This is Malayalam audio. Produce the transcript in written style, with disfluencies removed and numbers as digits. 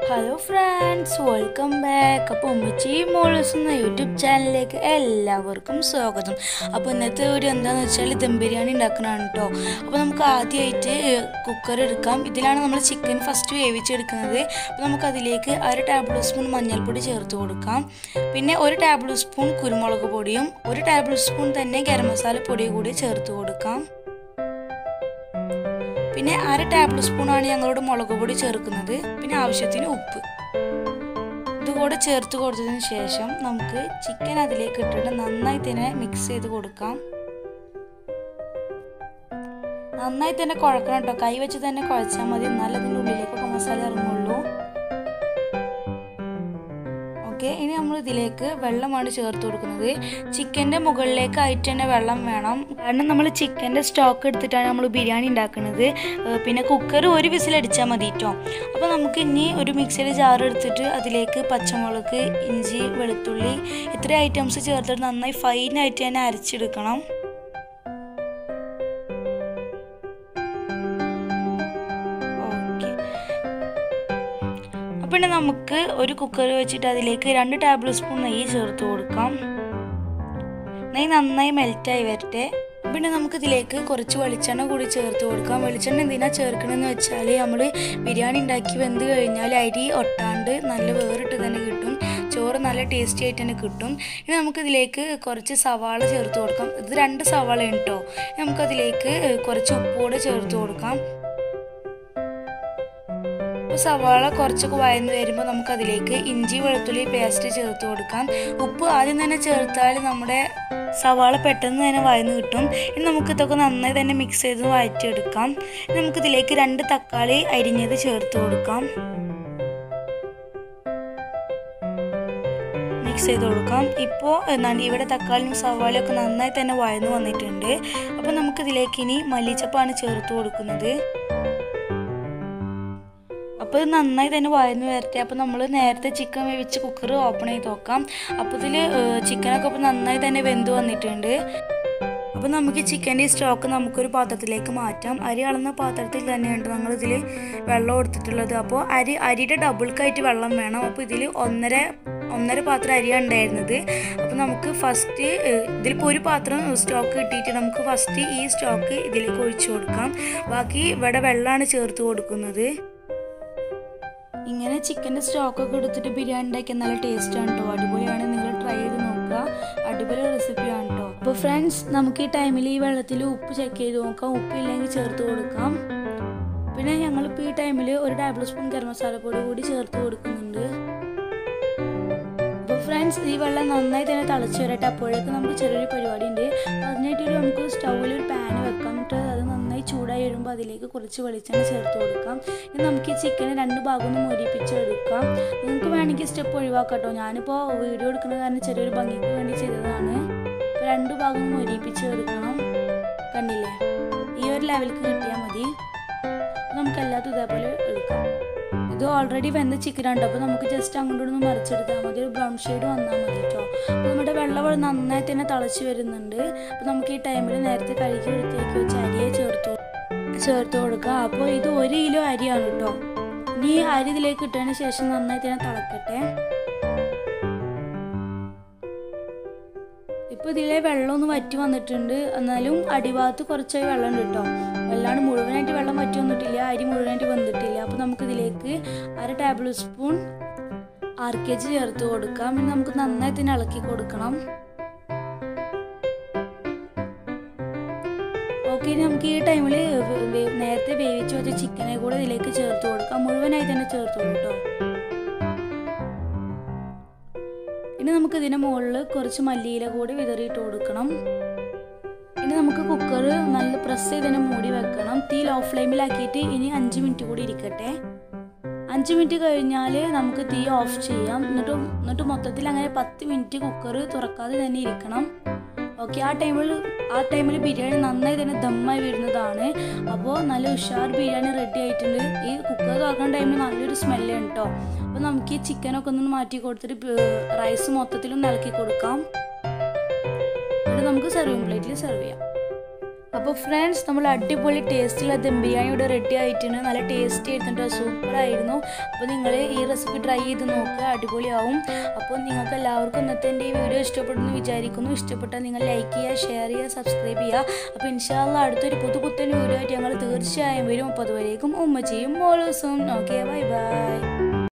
Hello friends, welcome back. അപ്പോൾ ഉമ്മച്ചി മോളൂസ് എന്ന യൂട്യൂബ് ചാനലിലേക്ക് എല്ലാവർക്കും സ്വാഗതം. അപ്പോൾ ഇന്നത്തെ വീഡിയോ എന്താണെന്ന് വെച്ചാൽ ദം ബിരിയാണി ഉണ്ടാക്കുന്നതാണ് കേട്ടോ. അപ്പോൾ നമുക്ക് ആദ്യമായിട്ട് കുക്കർ എടുക്കാം. ഇതിലാണ് നമ്മൾ ചിക്കൻ ഫസ്റ്റ് വേവിച്ചെടുക്കുന്നത്. അപ്പോൾ നമുക്കതിലേക്ക് 1 ടേബിൾ സ്പൂൺ മഞ്ഞൾപ്പൊടി ചേർത്ത് കൊടുക്കാം. പിന്നെ 1 ടേബിൾ സ്പൂൺ കുരുമുളക് പൊടിയും 1 ടേബിൾ സ്പൂൺ തന്നെ ഗരം മസാല പൊടിയും കൂടി ചേർത്ത് കൊടുക്കാം. പിന്നെ 1/2 ടേബിൾ സ്പൂണാണ് ഞങ്ങളോട് മുളക് പൊടി ചേർക്കുന്നത്. പിന്നെ ആവശ്യത്തിന് ഉപ്പ് ഇതുകൂടെ ചേർത്ത് കൊടുത്തതിന് ശേഷം നമുക്ക് ചിക്കൻ അതിലേക്ക് ഇട്ടിട്ട് നന്നായി തന്നെ മിക്സ് ചെയ്ത് കൊടുക്കാം. നന്നായി തന്നെ കുഴക്കണം കേട്ടോ. കൈ വെച്ച് തന്നെ കുഴച്ചാൽ മതി, എന്നാലും അതിൻ്റെ ഉള്ളിലേക്കൊക്കെ മസാല ഇറങ്ങുള്ളൂ. ഓക്കെ, ഇനി നമ്മൾ ഇതിലേക്ക് വെള്ളമാണ് ചേർത്ത് കൊടുക്കുന്നത്. ചിക്കൻ്റെ മുകളിലേക്കായിട്ട് തന്നെ വെള്ളം വേണം, കാരണം നമ്മൾ ചിക്കൻ്റെ സ്റ്റോക്ക് എടുത്തിട്ടാണ് നമ്മൾ ബിരിയാണി ഉണ്ടാക്കുന്നത്. പിന്നെ കുക്കർ 1 വിസിലടിച്ചാൽ മതി കേട്ടോ. അപ്പോൾ നമുക്ക് ഇനി ഒരു മിക്സിയുടെ ജാർ എടുത്തിട്ട് അതിലേക്ക് പച്ചമുളക്, ഇഞ്ചി, വെളുത്തുള്ളി ഇത്രയും ഐറ്റംസ് ചേർത്തിട്ട് നന്നായി ഫൈനായിട്ട് തന്നെ അരച്ചെടുക്കണം. പിന്നെ നമുക്ക് ഒരു കുക്കർ വെച്ചിട്ട് അതിലേക്ക് 2 ടേബിൾ സ്പൂൺ നെയ്യ് ചേർത്ത് കൊടുക്കാം. നെയ്യ് നന്നായി മെൽറ്റായി വരട്ടെ. പിന്നെ നമുക്കിതിലേക്ക് കുറച്ച് വെളിച്ചെണ്ണ കൂടി ചേർത്ത് കൊടുക്കാം. വെളിച്ചെണ്ണ എന്തിനാണ് ചേർക്കണമെന്ന് വെച്ചാൽ നമ്മൾ ബിരിയാണി ഉണ്ടാക്കി വെന്ത് കഴിഞ്ഞാൽ അരി ഒട്ടാണ്ട് നല്ല വേറിട്ട് തന്നെ കിട്ടും, ചോറ് നല്ല ടേസ്റ്റി ആയിട്ട് തന്നെ കിട്ടും. ഇനി നമുക്കിതിലേക്ക് കുറച്ച് സവാള ചേർത്ത് കൊടുക്കാം. ഇത് 2 സവാളയാണ് കേട്ടോ. നമുക്കതിലേക്ക് കുറച്ച് ഉപ്പ് കൂടെ ചേർത്ത് കൊടുക്കാം. സവാള കുറച്ചൊക്കെ വഴന്ന് വരുമ്പോൾ നമുക്കതിലേക്ക് ഇഞ്ചി വെളുത്തുള്ളി പേസ്റ്റ് ചേർത്ത് കൊടുക്കാം. ഉപ്പ് ആദ്യം തന്നെ ചേർത്താൽ നമ്മുടെ സവാള പെട്ടെന്ന് തന്നെ വഴന്ന് കിട്ടും. ഇനി നമുക്കിതൊക്കെ നന്നായി തന്നെ മിക്സ് ചെയ്ത് വഴറ്റിയെടുക്കാം. നമുക്കിതിലേക്ക് 2 തക്കാളി അരിഞ്ഞത് ചേർത്ത് കൊടുക്കാം. മിക്സ് ചെയ്ത് കൊടുക്കാം. ഇപ്പോൾ ഇവിടെ തക്കാളിയും സവാളയൊക്കെ നന്നായി തന്നെ വഴന്ന് വന്നിട്ടുണ്ട്. അപ്പോൾ നമുക്കിതിലേക്ക് ഇനി മല്ലിച്ചപ്പാണ് ചേർത്ത് കൊടുക്കുന്നത്. അപ്പോൾ ഇത് നന്നായി തന്നെ വഴന്ന് വരട്ടെ. അപ്പോൾ നമ്മൾ നേരത്തെ ചിക്കൻ വേവിച്ച് കുക്കർ ഓപ്പൺ ചെയ്ത് നോക്കാം. അപ്പോൾ ഇതിൽ ചിക്കനൊക്കെ ഇപ്പോൾ നന്നായി തന്നെ വെന്ത് വന്നിട്ടുണ്ട്. അപ്പോൾ നമുക്ക് ചിക്കൻ്റെ സ്റ്റോക്ക് നമുക്കൊരു പാത്രത്തിലേക്ക് മാറ്റാം. അരി അളന്ന പാത്രത്തിൽ തന്നെയാണ് ഞങ്ങളിതിൽ വെള്ളം എടുത്തിട്ടുള്ളത്. അപ്പോൾ അരിയുടെ ഡബിൾക്കായിട്ട് വെള്ളം വേണം. അപ്പോൾ ഇതിൽ ഒന്നര പാത്രം അരിയാണ് ഉണ്ടായിരുന്നത്. അപ്പോൾ നമുക്ക് ഫസ്റ്റ് ഇതിലിപ്പോൾ ഒരു പാത്രം സ്റ്റോക്ക് കിട്ടിയിട്ട് നമുക്ക് ഫസ്റ്റ് ഈ സ്റ്റോക്ക് ഇതിലേക്ക് ഒഴിച്ചു കൊടുക്കാം. ബാക്കി ഇവിടെ വെള്ളമാണ് ചേർത്ത് കൊടുക്കുന്നത്. ഇങ്ങനെ ചിക്കൻ്റെ സ്റ്റോക്കൊക്കെ എടുത്തിട്ട് ബിരിയാണി ഉണ്ടാക്കിയാൽ നല്ല ടേസ്റ്റാണ് കേട്ടോ. അടിപൊളിയാണ്, നിങ്ങൾ ട്രൈ ചെയ്ത് നോക്കുക. അടിപൊളി റെസിപ്പിയാണ് കേട്ടോ. അപ്പോൾ ഫ്രണ്ട്സ്, നമുക്ക് ഈ ടൈമിൽ ഈ വെള്ളത്തിൽ ഉപ്പ് ചെക്ക് ചെയ്ത് നോക്കാം. ഉപ്പില്ലെങ്കിൽ ചേർത്ത് കൊടുക്കാം. പിന്നെ ഞങ്ങളിപ്പോൾ ഈ ടൈമിൽ 1 ടേബിൾ സ്പൂൺ ഗരം മസാലപ്പൊടി കൂടി ചേർത്ത് കൊടുക്കുന്നുണ്ട്. അപ്പോൾ ഫ്രണ്ട്സ്, ഈ വെള്ളം നന്നായി തന്നെ തിളച്ച് വരട്ടെ. അപ്പോഴേക്കും നമുക്ക് ചെറിയൊരു പരിപാടി ഉണ്ട്. അതിനായിട്ട് നമുക്ക് സ്റ്റൗവിൽ ഒരു പാൻ വെക്കാം. എന്നിട്ട് അത് നന്നായി ചൂടായി വരുമ്പോൾ അതിലേക്ക് കുറച്ച് വെളിച്ചെണ്ണ ചേർത്ത് കൊടുക്കാം. ഇനി നമുക്ക് ഈ ചിക്കന് 2 ഭാഗം ഒന്ന് മൊരിപ്പിച്ചെടുക്കാം. നിങ്ങൾക്ക് വേണമെങ്കിൽ സ്റ്റെപ്പ് ഒഴിവാക്കാം കേട്ടോ. ഞാനിപ്പോൾ വീഡിയോ എടുക്കുന്ന കാരണം ചെറിയൊരു ഭംഗിക്ക് വേണ്ടി ചെയ്തതാണ്. അപ്പോൾ 2 ഭാഗം മൊരിപ്പിച്ചെടുക്കണം. കണ്ടില്ലേ, ഈ ഒരു ലെവലിക്ക് കിട്ടിയാൽ മതി. നമുക്ക് എല്ലാത്തും ഇതേപോലെ എടുക്കാം. ഇത് ഓൾറെഡി വെന്ത ചിക്കനാണ്. അപ്പോൾ നമുക്ക് ജസ്റ്റ് അങ്ങോട്ടൊന്ന് മറിച്ചെടുത്താൽ മതി. ഒരു ബ്രൗൺ ഷെയ്ഡ് വന്നാൽ മതി കേട്ടോ. അപ്പോൾ നമ്മുടെ വെള്ളം നന്നായി തന്നെ തിളച്ച് വരുന്നുണ്ട്. അപ്പോൾ നമുക്ക് ഈ ടൈമിൽ നേരത്തെ കഴുകി വൃത്തിയാക്കി വെച്ച അരിയെ ചേർത്ത് കൊടുക്കുക. അപ്പോൾ ഇത് 1 കിലോ അരിയാണ് കേട്ടോ. ഇനി അരി ഇതിലേക്ക് ഇട്ടതിന് ശേഷം നന്നായി തന്നെ തിളക്കട്ടെ. ഇപ്പോൾ ഇതിലെ വെള്ളം ഒന്ന് വറ്റി വന്നിട്ടുണ്ട്. എന്നാലും അടിഭാഗത്ത് കുറച്ചായി വെള്ളം ഉണ്ട് കേട്ടോ. അല്ലാണ്ട് മുഴുവനായിട്ട് വെള്ളം വറ്റി വന്നിട്ടില്ല, അരി മുഴുവനായിട്ട് വന്നിട്ടില്ല. അപ്പോൾ നമുക്കിതിലേക്ക് 1/2 ടേബിൾ സ്പൂൺ RKG ചേർത്ത് കൊടുക്കാം. പിന്നെ നമുക്ക് നന്നായി തന്നെ ഇളക്കി കൊടുക്കണം. ഓക്കെ, നമുക്ക് ഈ ടൈമിൽ നേരത്തെ വേവിച്ച് വെച്ച ചിക്കനെ കൂടെ ഇതിലേക്ക് ചേർത്ത് കൊടുക്കാം. മുഴുവനായി തന്നെ ചേർത്തോളൂ കേട്ടോ. ഇനി നമുക്ക് ഇതിന് മുകളിൽ കുറച്ച് മല്ലിയില കൂടി വിതറിയിട്ട് കൊടുക്കണം. ഇനി നമുക്ക് കുക്കർ നല്ല പ്രസ് ചെയ്ത് തന്നെ മൂടി വെക്കണം. തീ ലോ ഫ്ലെയിമിലാക്കിയിട്ട് ഇനി 5 മിനിറ്റ് കൂടി ഇരിക്കട്ടെ. 5 മിനിറ്റ് കഴിഞ്ഞാൽ നമുക്ക് തീ ഓഫ് ചെയ്യാം. എന്നിട്ട് മൊത്തത്തിൽ അങ്ങനെ 10 മിനിറ്റ് കുക്കർ തുറക്കാതെ തന്നെ ഇരിക്കണം. ഓക്കെ, ആ ടൈമിൽ ബിരിയാണി നന്നായി തന്നെ ദമ്മായി വരുന്നതാണ്. അപ്പോൾ നല്ല ഉഷാർ ബിരിയാണി റെഡി ആയിട്ടുണ്ട്. ഈ കുക്കർ തുറക്കുന്ന ടൈമിൽ നല്ലൊരു സ്മെല്ലാണ് കേട്ടോ. അപ്പോൾ നമുക്ക് ഈ ചിക്കനൊക്കെ ഒന്ന് മാറ്റി കൊടുത്തിട്ട് റൈസ് മൊത്തത്തിലൊന്ന് ഇളക്കി കൊടുക്കാം. എന്നിട്ട് നമുക്ക് സെർവിങ് പ്ലേറ്റിൽ സെർവ് ചെയ്യാം. അപ്പോൾ ഫ്രണ്ട്സ്, നമ്മൾ അടിപൊളി ടേസ്റ്റുള്ള ദം ബിരിയാണി ഇവിടെ റെഡി ആയിട്ടുണ്ട്. നല്ല ടേസ്റ്റ് ആയിരുന്നു, സൂപ്പറായിരുന്നു. അപ്പോൾ നിങ്ങൾ ഈ റെസിപ്പി ട്രൈ ചെയ്ത് നോക്കുക, അടിപൊളിയാവും. അപ്പോൾ നിങ്ങൾക്ക് എല്ലാവർക്കും ഇന്നത്തെ എൻ്റെ ഈ വീഡിയോ ഇഷ്ടപ്പെടുന്നു വിചാരിക്കുന്നു. ഇഷ്ടപ്പെട്ടാൽ നിങ്ങൾ ലൈക്ക് ചെയ്യുക, ഷെയർ ചെയ്യുക, സബ്സ്ക്രൈബ് ചെയ്യുക. അപ്പോൾ ഇൻഷാ അല്ലാഹ് അടുത്തൊരു പുതുപുത്തൻ വീഡിയോ ആയിട്ട് ഞങ്ങൾ തീർച്ചയായും വരും. അപ്പോൾ അതുവരേക്കും ഉമ്മച്ചിയും മോളൂസും. Okay, bye by.